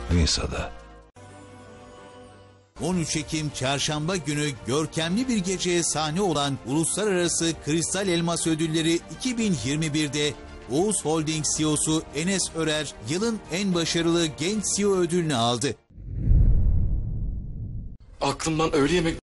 Nisa'da. 13 Ekim Çarşamba günü görkemli bir geceye sahne olan Uluslararası Kristal Elmas Ödülleri 2021'de Oğuz Holding CEO'su Enes Örer yılın en başarılı genç CEO ödülünü aldı. Aklımdan öyle yemek